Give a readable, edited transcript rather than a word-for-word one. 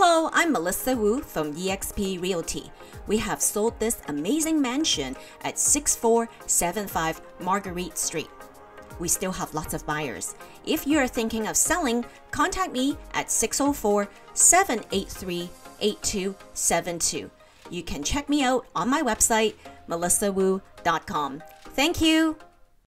Hello, I'm Melissa Wu from eXp Realty. We have sold this amazing mansion at 6475 Marguerite Street. We still have lots of buyers. If you're thinking of selling, contact me at 604-783-8272. You can check me out on my website, melissawu.com. Thank you.